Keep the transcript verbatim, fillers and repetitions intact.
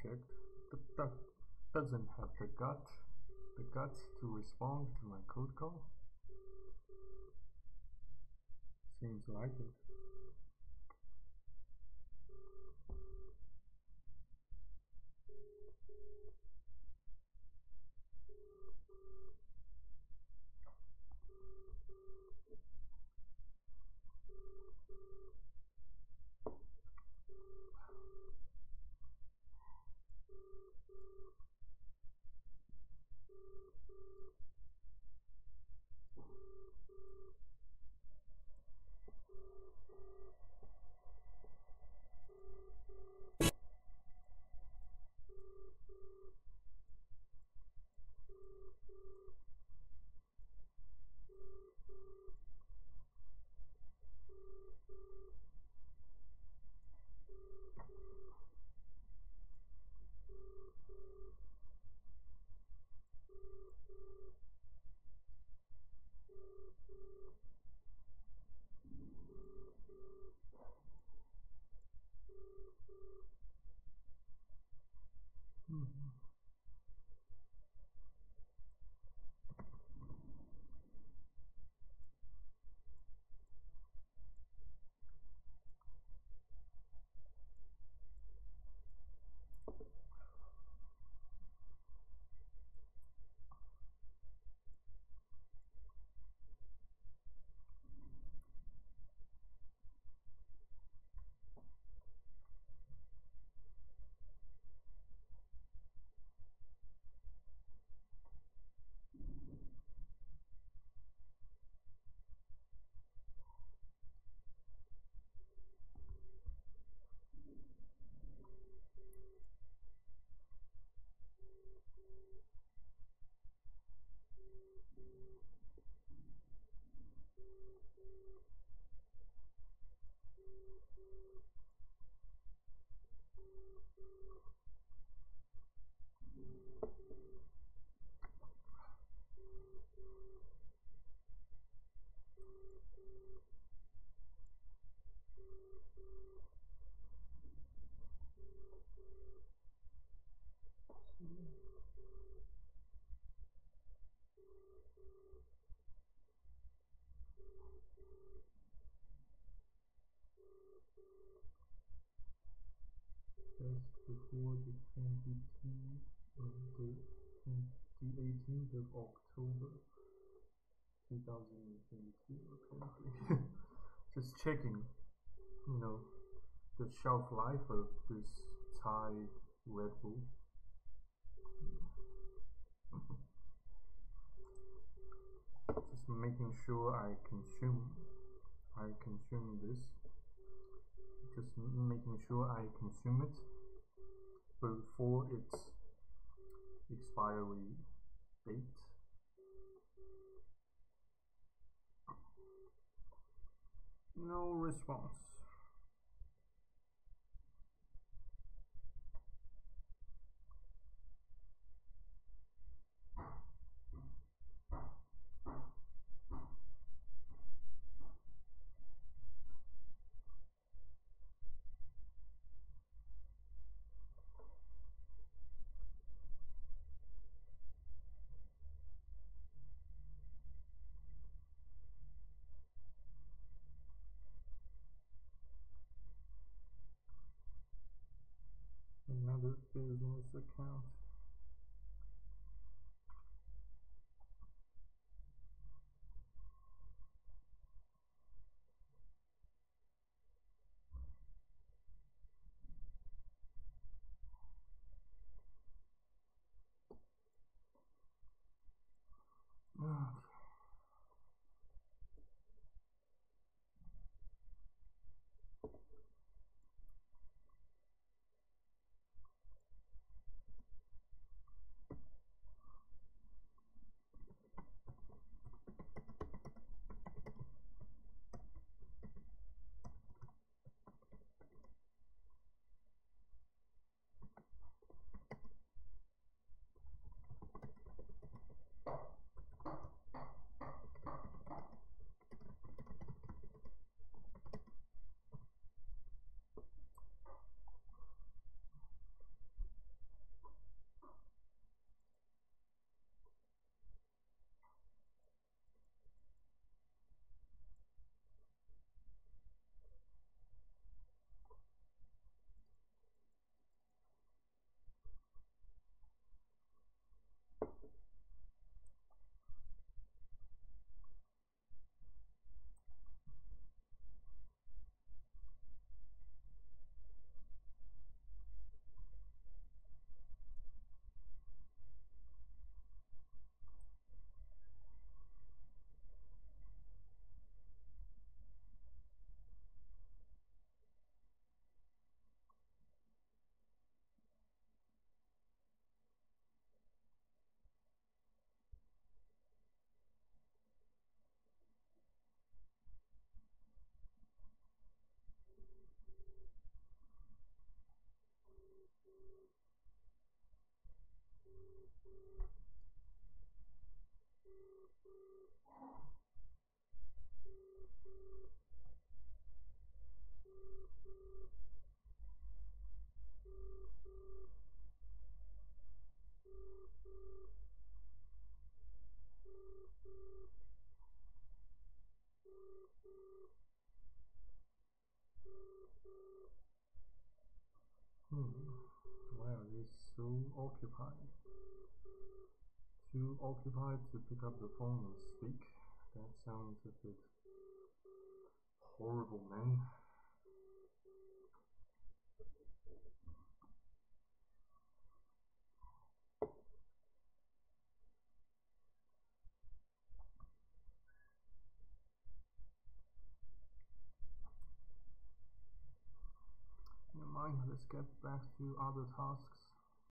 object that, that doesn't have the gut, the guts to respond to my code call? Seems like it. Mm-hmm. Just before the twenty-two on the eighteenth of October two thousand twenty-two, apparently. Just checking, you know, the shelf life of this Thai Red Bull. Just making sure I consume I consume this. Just making sure I consume it before its expiry date. No response. Another business account. Okay. so occupied. Too occupied to pick up the phone and speak. That sounds a bit horrible, man. Never mind, let's get back to other tasks.